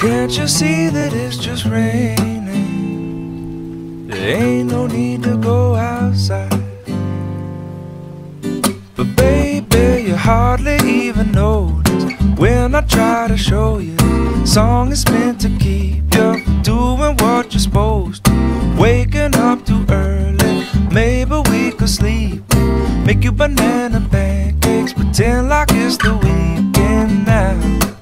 Can't you see that it's just raining? There ain't no need to go outside. But baby, you hardly even notice when I try to show you the song is meant to keep you from doing what you're supposed to. Waking up too early, maybe we could sleep. Make you banana pancakes, pretend like it's the weekend now.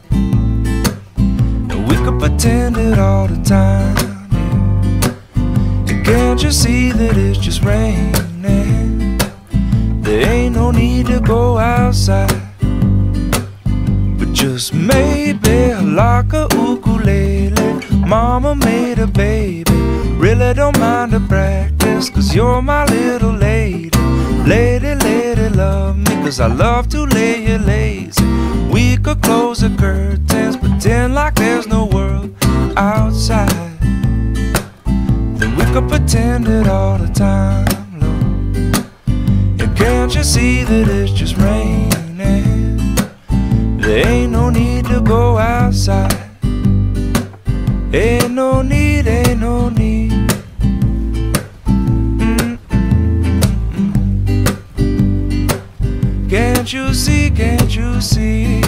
We could pretend it all the time, yeah. And can't you see that it's just raining? There ain't no need to go outside. But just maybe like a ukulele, mama made a baby. Really don't mind the practice, cause you're my little lady. Lady, lady, love me, cause I love to lay you lazy. We could close the curtains, pretend like there's no world outside. Then we could pretend it all the time, Lord. And can't you see that it's just raining? There ain't no need to go outside. Ain't no need, ain't no need. Can't you see, can't you see?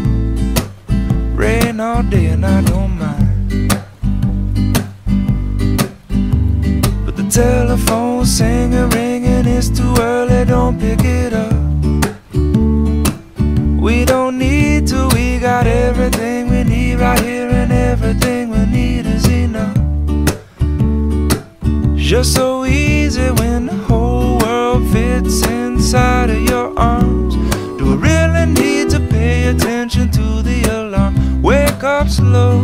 Rain all day and I don't mind. But the telephone's singing, ringing, it's too early, don't pick it up. We don't need to, we got everything we need right here, and everything we need is enough. Just so easy when the whole world fits inside of your arms. Do I really need to pay attention to the alarm? Wake up slow,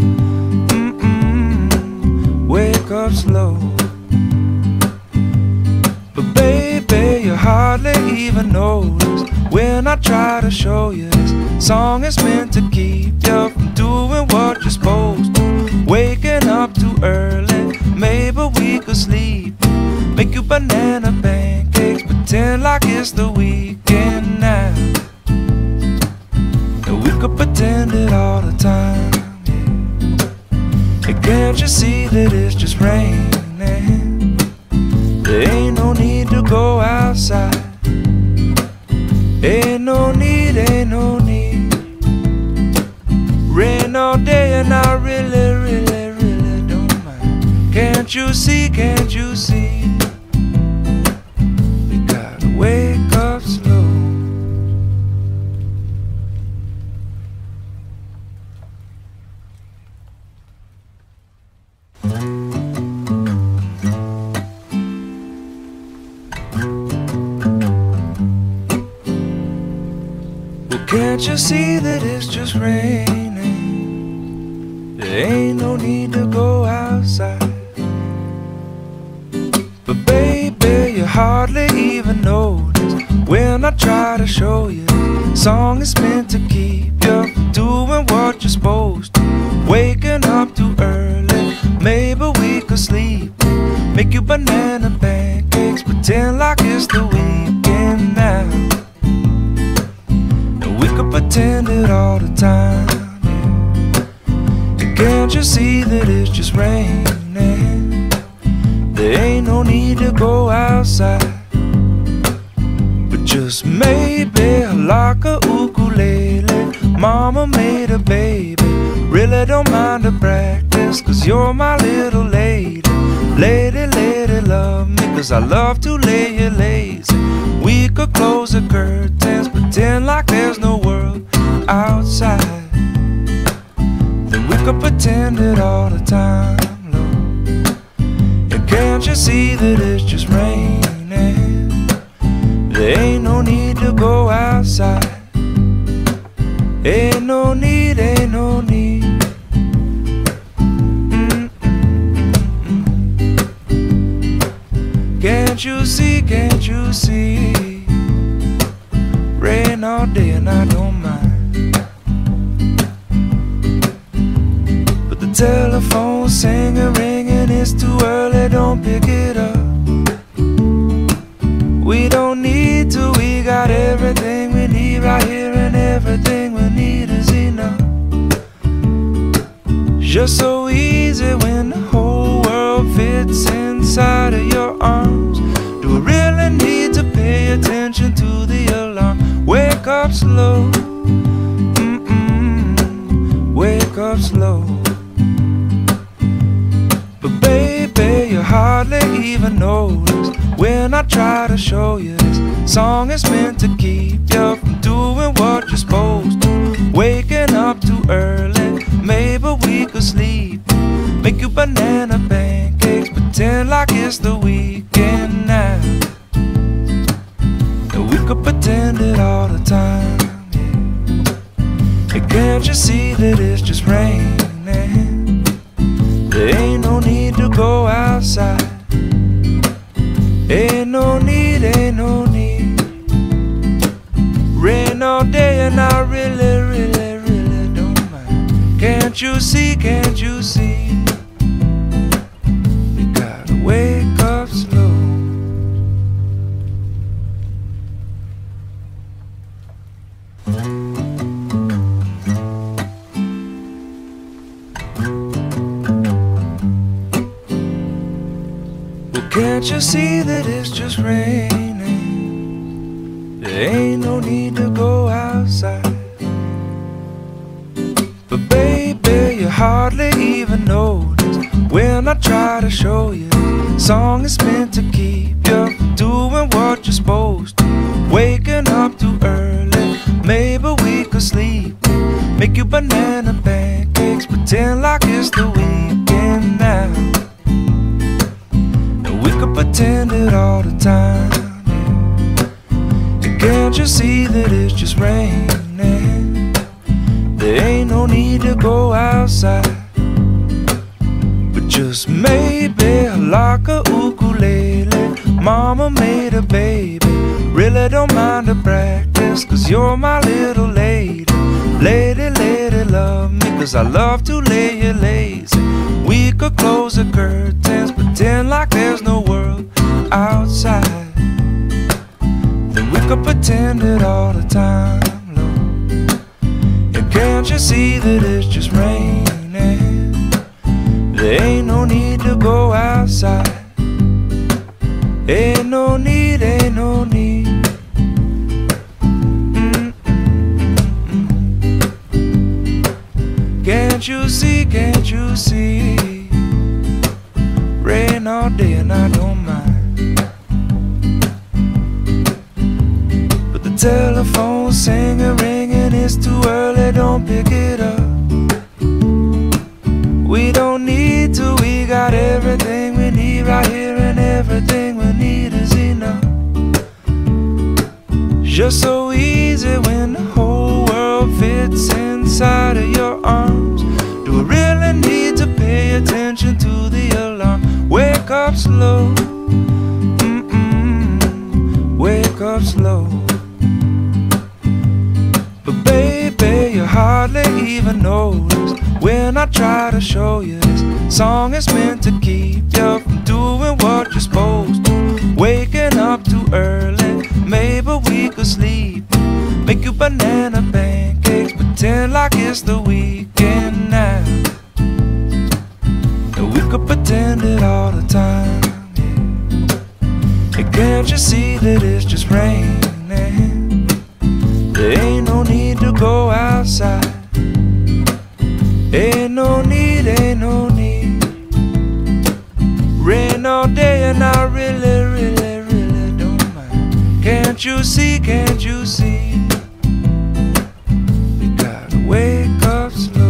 wake up slow. But baby, you hardly even notice when I try to show you this song is meant to keep you from doing what you're supposed to. Waking up too early, maybe we could sleep. Make you banana pancakes, pretend like it's the weekend now. And we could pretend it all the time, yeah. And can't you see that it's just raining? There ain't no need to go outside. Ain't no need, ain't no need. Rain all day and I really, really, really don't mind. Can't you see, can't you see? You gotta wake up slow. Can't you see that it's just raining? There ain't no need to go outside. But baby, you hardly even notice when I try to show you the song is meant to keep you from doing what you're supposed to. Waking up too early, maybe we could sleep. Make you banana pancakes, pretend like it's the weekend now. We could pretend it all the time, yeah. And can't you see that it's just raining? There ain't no need to go outside. But just maybe like a ukulele, mama made a baby. Really don't mind the practice, cause you're my little lady. Lady, lady, love me, cause I love to lay you lazy. We could close the curtains, pretend like there's no world outside. Then we could pretend it all the time, Lord. And can't you see that it's just raining? There ain't no need to go outside. Ain't no need, ain't no need. Can't you see, can't you see? Rain all day and I don't mind. But the telephone's singing, ringing, it's too early, don't pick it up. We don't need to, we got everything we need right here, and everything we need is enough. just so easy when the whole world fits inside of your arms. Do I really need to pay attention to the alarm? Wake up slow, wake up slow. But baby, you hardly even notice when I try to show you this song is meant to keep you from doing what you're supposed to. Waking up too early, maybe we could sleep. Make you banana pancakes, pretend like it's the weekend now. And we could pretend it all the time, yeah. And can't you see that it's just raining? There ain't no need to go outside. Ain't no need, ain't no need. Rain all day and I really, really, really don't mind. Can't you see, can't you see? You gotta wake up slow. Can't you see that it's just raining? There ain't no need to go outside. But baby, you hardly even notice when I try to show you the song is meant to keep you from doing what you're supposed to. Waking up too early, maybe we could sleep. Make you banana pancakes, pretend like it's the weekend now. We could pretend it all the time, yeah. And can't you see that it's just raining? There ain't no need to go outside. But just maybe like a ukulele, mama made a baby. Really don't mind the practice, cause you're my little lady. Lady, lady, love me, cause I love to lay you lazy. We could close the curtains, pretend like there's no world outside. Then we could pretend it all the time, Lord. And can't you see that it's just raining? There ain't no need to go outside. Ain't no need, ain't no need. Can't you see, can't you see? Rain all day and I don't mind. But the telephone's singing, ringing, it's too early, don't pick it up. We don't need to, we got everything we need right here, and everything we need is enough. Just so easy when the whole world fits inside of your arms. Do I really need to pay attention to the alarm? Wake up slow, wake up slow. But baby, you hardly even notice when I try to show you this song is meant to keep you from doing what you're supposed to. Waking up too early, maybe we could sleep. Make you banana pancakes, pretend like it's the weekend now. And we could pretend it all the time, yeah. And can't you see that it's just raining? There ain't no need to go outside. Ain't no need, ain't no need. Rain all day and I really, really, really don't mind. Can't you see, can't you see? You gotta wake up slow.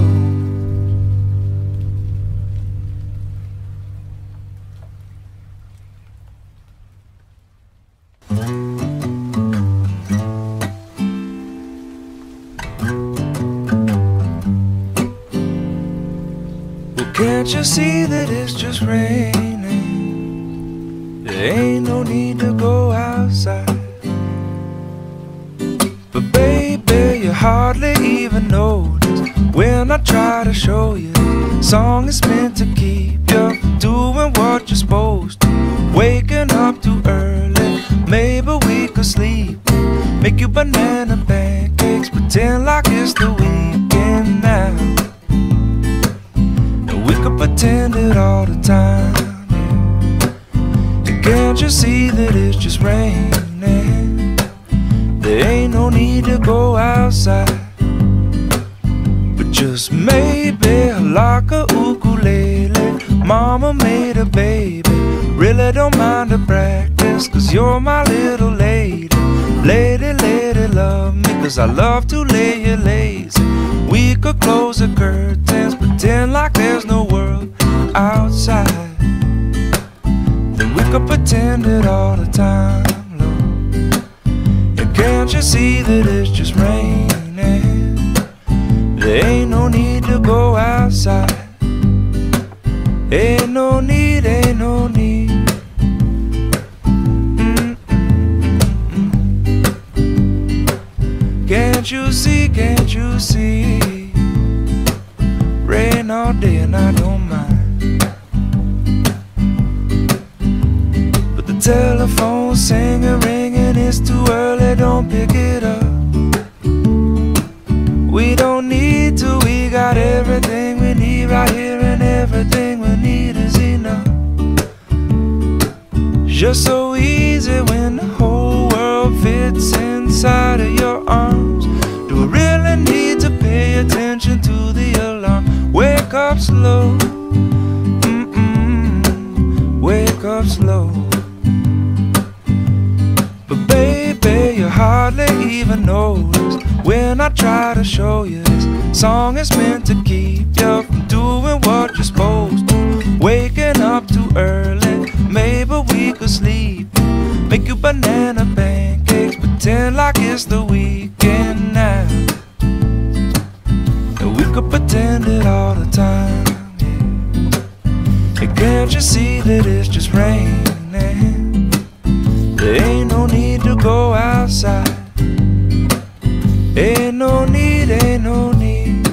Well, can't you see that it's just raining? There ain't no need to go outside. But baby, you hardly even notice when I try to show you the song is meant to keep you from doing what you're supposed to. Waking up too early, maybe we could sleep. Make you banana pancakes, pretend like it's the weekend now. And you see that it's just raining? There ain't no need to go outside, but just maybe like a ukulele. Mama made a baby, really don't mind the practice, 'cause you're my little lady. Lady, lady, love me, 'cause I love to lay you lazy. We could close the curtains, pretend like there's no world outside. Then we could pretend it all the time, Lord. And can't you see that it's just raining? There ain't no need to go outside. Ain't no need, ain't no need. Can't you see, can't you see? Rain all day and I don't mind, but the telephone's singing, ringing, it's too early, don't pick it up. We don't need to, we got everything we need right here, and everything we need is enough. Just so easy when the whole world fits inside of your arms. Do we really need to pay attention to the alarm? Wake up slow, wake up slow. But baby, you hardly even notice when I try to show you this song is meant to keep you from doing what you're supposed to. Waking up too early, maybe we could sleep. Make you banana pancakes, pretend like it's the weekend now. And we could pretend it all the time, yeah. And can't you see that it's just raining? There ain't no need to go outside. Ain't no need, ain't no need.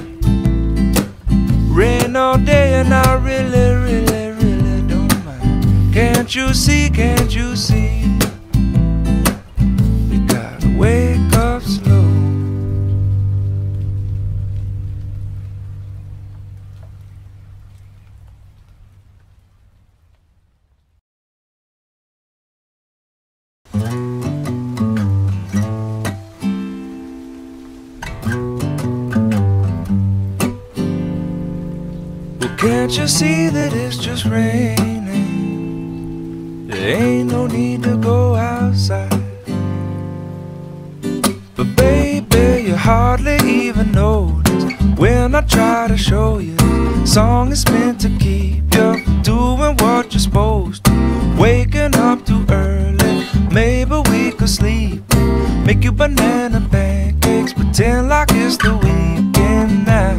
Rain all day and I really, really, really don't mind. Can't you see, can't you see? You gotta wake up slow. Can't you see that it's just raining? There ain't no need to go outside. But baby, you hardly even notice when I try to show you the song is meant to keep you from doing what you're supposed to. Waking up too early, maybe we could sleep. Make you banana pancakes, pretend like it's the weekend now.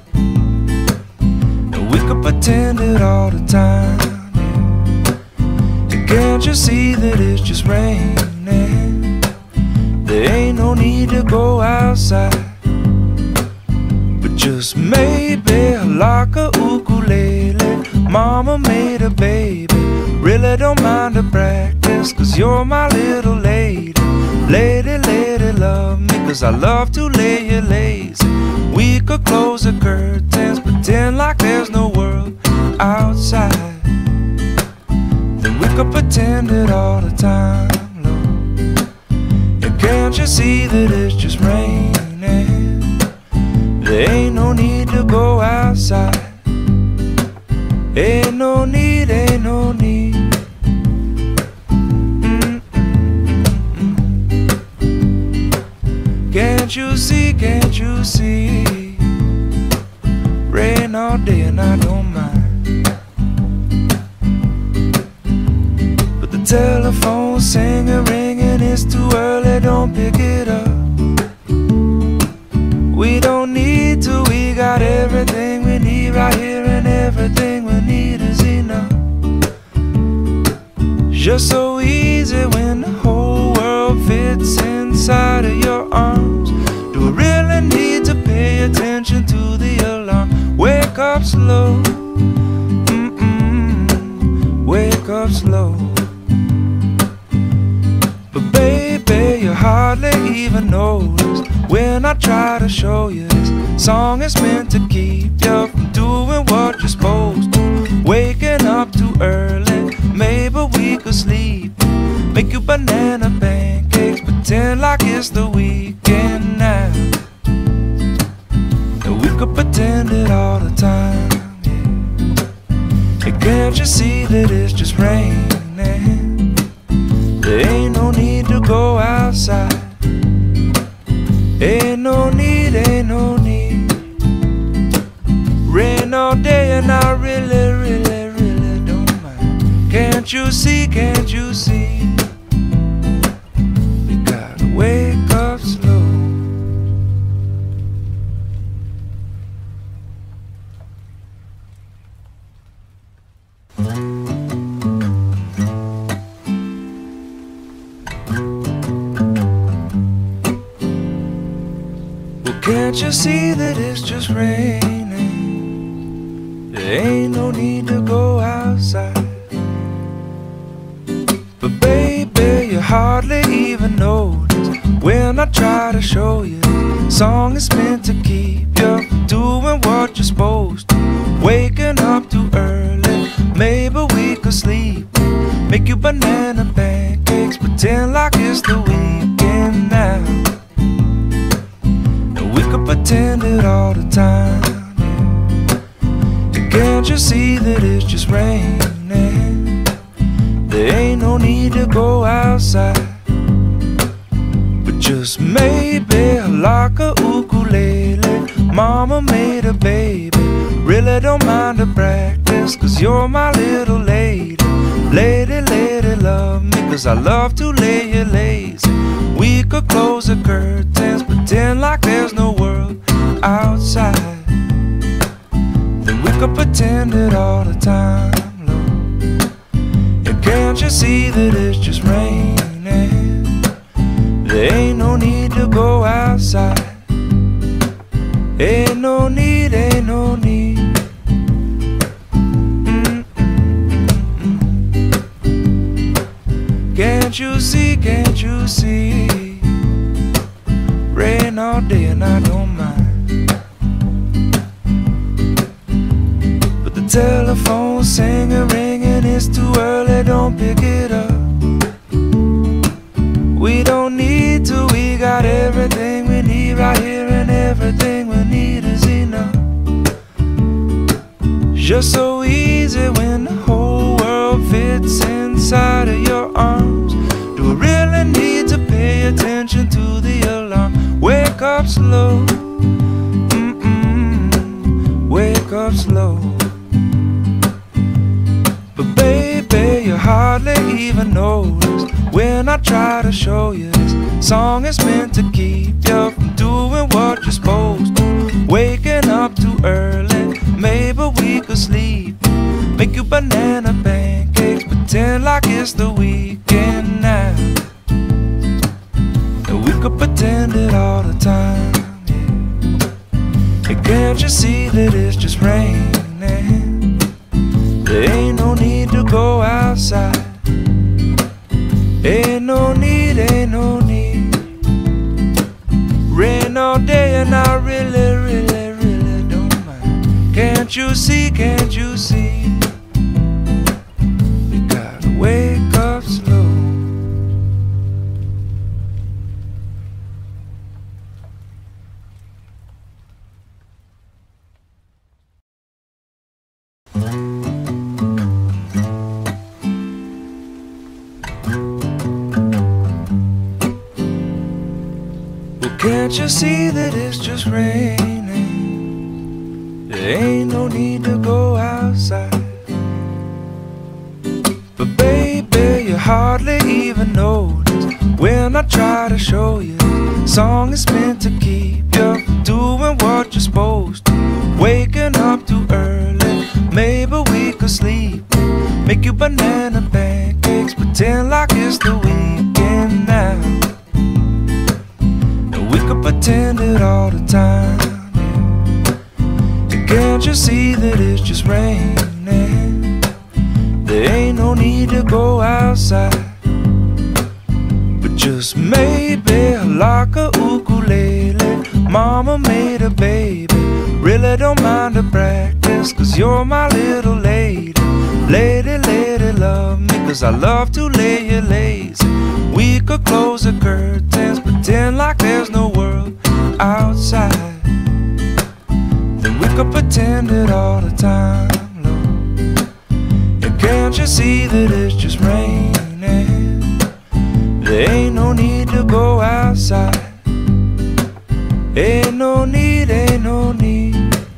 We could pretend it all the time, yeah. And can't you see that it's just raining? There ain't no need to go outside, but just maybe like a ukulele. Mama made a baby, really don't mind the practice, 'cause you're my little lady. Lady, lady, love me, 'cause I love to lay you lazy. We could close the curtains, pretend like there's no world outside. Then we could pretend it all the time, Lord. And can't you see that it's just raining? There ain't no need to go outside. Ain't no need, ain't no need. Can't you see, can't you see? Rain all day and I don't mind, but the telephone's singing, ringing, it's too early, don't pick it up. We don't need to, we got everything we need right here, and everything we need is enough. Just so easy when the whole world fits inside of your arms. Do we really need to pay attention to the alarm? Wake up slow, wake up slow. But baby, you hardly even notice when I try to show you this song is meant to keep you from doing what you're supposed to. Waking up too early, maybe we could sleep. make you banana pancakes, pretend like it's the weekend now. And we could pretend it all the time, yeah. And can't you see that it's just raining? There ain't no need to go outside. Ain't no need, ain't no need. Rain all day and I really, really, really don't mind. Can't you see, can't you see? You gotta wake up slow. Can't you see that it's just raining? There ain't no need to go outside. But baby, you hardly even notice when I try to show you. Song is meant to keep you from doing what you're supposed to. Waking up too early, maybe we could sleep. Make you banana pancakes, pretend like it's the weekend now. We could pretend it all the time, yeah. And can't you see that it's just raining? There ain't no need to go outside. But just maybe like a ukulele, mama made a baby. Really don't mind the practice, cause you're my little lady. Lady, lady, love me, cause I love to lay you lazy. We could close the curtains, pretend like there's no world outside. Then we could pretend it all the time, Lord. And can't you see that it's just raining? There ain't no need to go outside. Ain't no need, ain't no need. Can't you see, can't you see? Rain all day and I don't mind. But the telephone's singing, ringing, it's too early, don't pick it up. We don't need to, we got everything we need right here, and everything we need is enough. Just so easy when the whole world fits inside of your arms. Do we really need to pay attention to the alarm? Wake up slow, wake up slow. But baby, you hardly even notice when I try to show you. This song is meant to keep you from doing what you're supposed to. Waking up too early, maybe we could sleep. Make you banana pancakes, pretend like it's the weekend now. And we could pretend it all the time, yeah. And can't you see that it's just raining? There ain't no need to go outside. Ain't no need, ain't no need. Rain all day and I really, really, really don't mind. Can't you see, can't you see? You gotta wake up slow. Can't you see that it's just raining? There ain't no need to go outside. But baby, you hardly even notice when I try to show you. Song is meant to keep you from doing what you're supposed to. Waking up too early, maybe we could sleep. Make you banana pancakes, pretend like it's the weekend now. We could pretend it all the time, yeah. And can't you see that it's just raining? There ain't no need to go outside. But just maybe like a ukulele, mama made a baby. Really don't mind the practice, cause you're my little lady. Lady, lady, love me, cause I love to lay you lazy. to go outside. Ain't no need, ain't no need.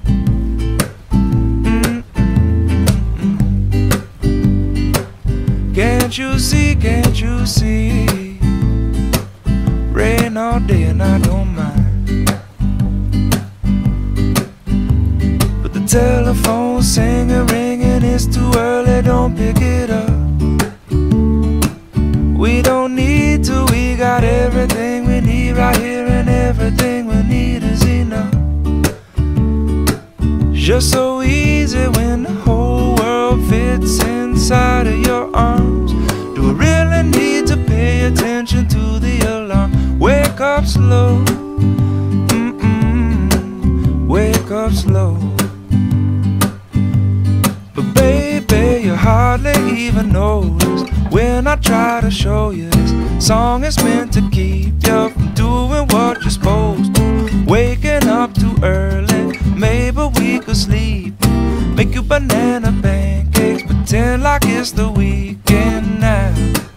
Can't you see, can't you see? Rain all day and I don't mind. But the telephone singing, ringing, it's too early, don't pick it up. We don't need to, we got everything we need right here, and everything we need is enough. Just so easy when the whole world fits inside of your arms. Do we really need to pay attention to the alarm? Wake up slow, wake up slow. But baby, you hardly even notice when I try to show you this song is meant to keep you from doing what you're supposed to. Waking up too early, maybe we could sleep. Make you banana pancakes, pretend like it's the weekend now.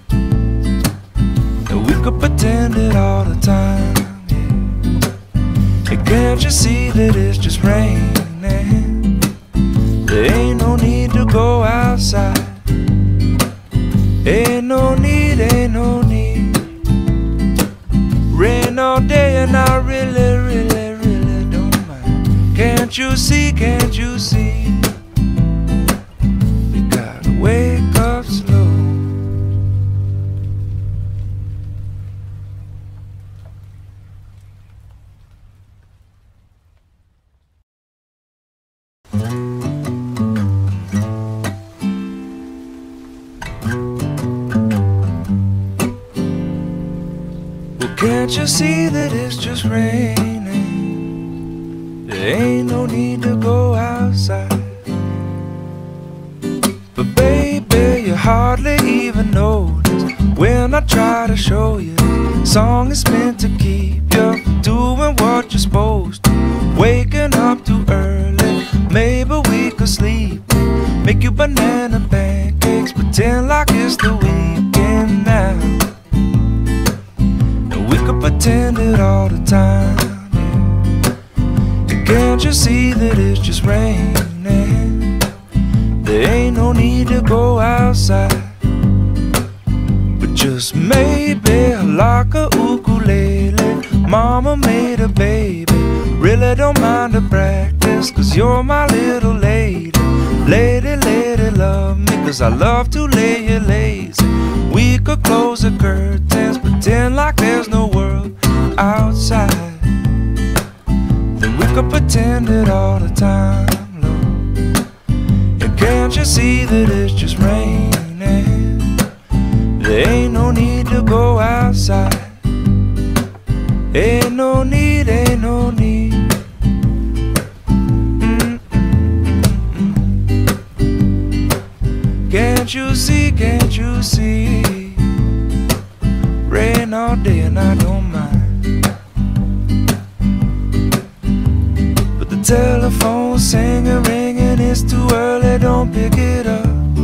And we could pretend it all the time, yeah. And can't you see that it's just raining? There ain't no need to go outside. Ain't no need, ain't no need. Rain all day and I really, really, really don't mind. Can't you see, can't you see? You gotta wake up slow. Can't you see that it's just raining? There ain't no need to go outside. But baby, you hardly even notice when I try to show you the song is meant to keep you from doing what you're supposed to. Waking up too early, maybe we could sleep. Make you banana pancakes, pretend like it's the weekend now. We could pretend it all the time, yeah. And can't you see that it's just raining? There ain't no need to go outside. But just maybe like a ukulele, mama made a baby. Really don't mind the practice, cause you're my little lady. Lady, lady, love me, cause I love to lay you lazy. We could close the curtains, pretend like there's no world outside. Then we could pretend it all the time, Lord. And can't you see that it's just raining? There ain't no need to go outside. Ain't no need, ain't no need. Can't you see, can't you see? Rain all day and I don't mind. But the telephone's singing, ringing, it's too early, don't pick it up.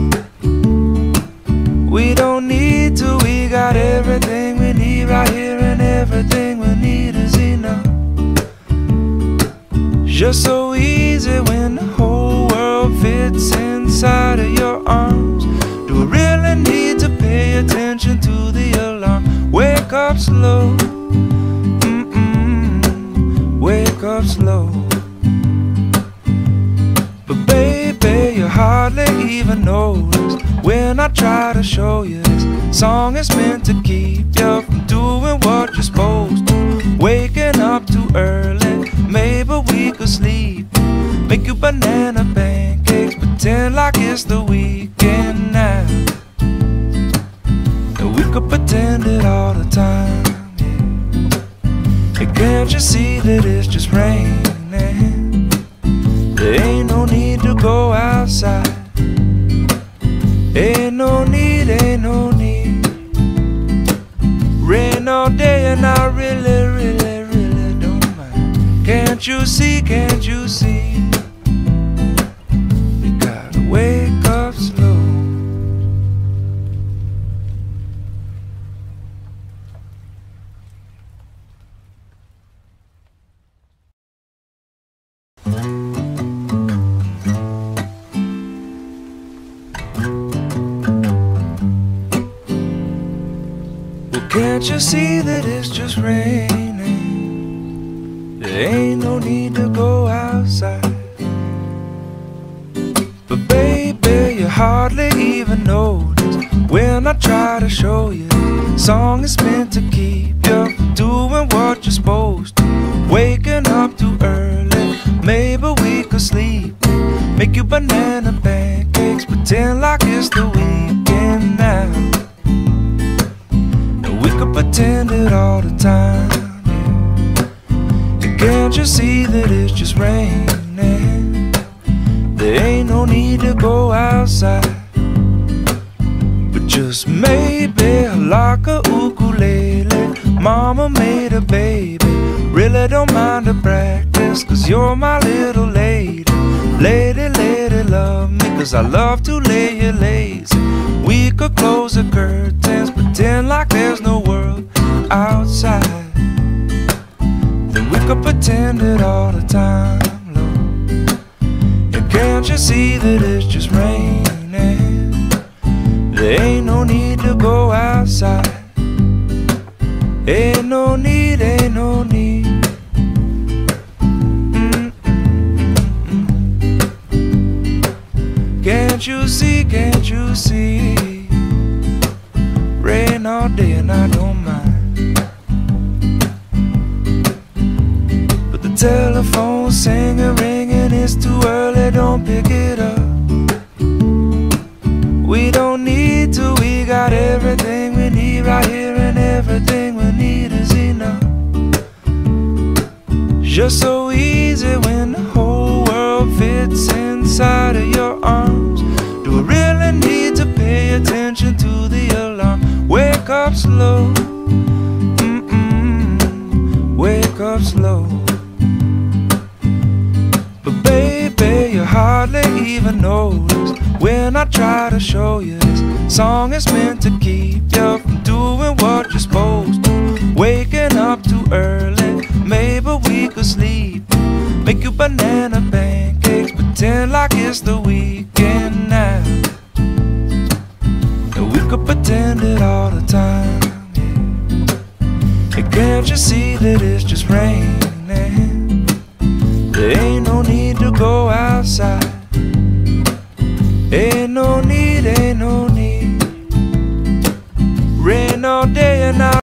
We don't need to, we got everything we need right here, and everything we need is enough. Just so easy when the whole world fits inside of your arms. Do we really need to pay attention to the alarm? Wake up slow, wake up slow. But baby, you hardly even notice when I try to show you this song is meant to keep you from doing what you're supposed to. Waking up too early, maybe we could sleep. Make you banana pancakes, pretend like it's the weekend now. And we could pretend it all the time, yeah. And can't you see that it's just raining? There ain't no need to go outside. Ain't no need, ain't no need. Rain all day and I really, really, really don't mind. Can't you see, can't you see? You gotta wake up slow. Well, can't you see that it's just raining? There ain't no need to go outside. But baby, you hardly even notice when I try to show you the song is meant to keep you from doing what you're supposed to. Waking up too early, maybe we could sleep. Make you banana pancakes, pretend like it's the weekend now. And we could pretend it all the time, yeah. And can't you see that it's just raining? There ain't no need to go outside. But just maybe like a ukulele, mama made a baby. Really don't mind the practice, 'cause you're my little lady. Lady, lady, love me, 'cause I love to lay you lazy. We could close the curtains, pretend like there's no world outside. Then we could pretend it all the time, Lord. And can't you see that it's just raining? There ain't no need to go outside. Ain't no need, ain't no need. Can't you see, can't you see? Rain all day and I don't mind. But the telephone's singing, ringing, it's too early, don't pick it up. We don't need to, we got everything we need right here, and everything we need is enough. Just so easy when the whole world fits inside of your arms. Do I really need to pay attention to the alarm? Wake up slow, wake up slow. But baby, you hardly even notice when I try to show you this song is meant to keep you from doing what you're supposed to. Waking up too early, maybe we could sleep. Make you banana pancakes, pretend like it's the weekend now. And we could pretend it all the time, yeah. And can't you see that it's just raining? There ain't no need to go outside. Ain't no need, ain't no need. Rain all day and I